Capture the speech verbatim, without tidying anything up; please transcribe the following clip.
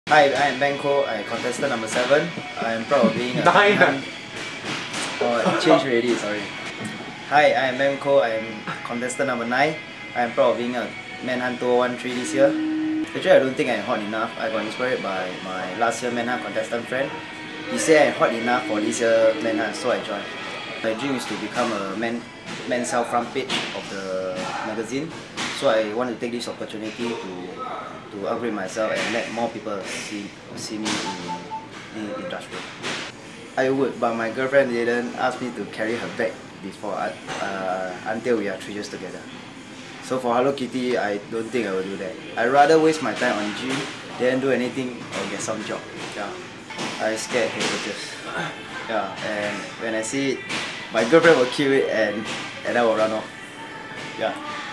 Hi, I am Benko. I contestant number seven. I am proud of being a Nine. man. Oh, it changed already. Sorry. Hi, I am Benko. I am contestant number nine. I am proud of being a Manhunt two oh one three this year. Actually, I don't think I am hot enough. I got inspired by my last year Manhunt contestant friend. He said I am hot enough for this year Manhunt, so I joined. My dream is to become a man, men's health front page of the magazine. So I want to take this opportunity to to upgrade myself and let more people see see me in the industry. I would, but my girlfriend didn't ask me to carry her bag before uh, until we are three years together. So for Hello Kitty, I don't think I will do that. I'd rather waste my time on gym than do anything or get some job. Yeah, I scared cockroaches. Yeah, and when I see it, my girlfriend will kill it and and I will run off. Yeah.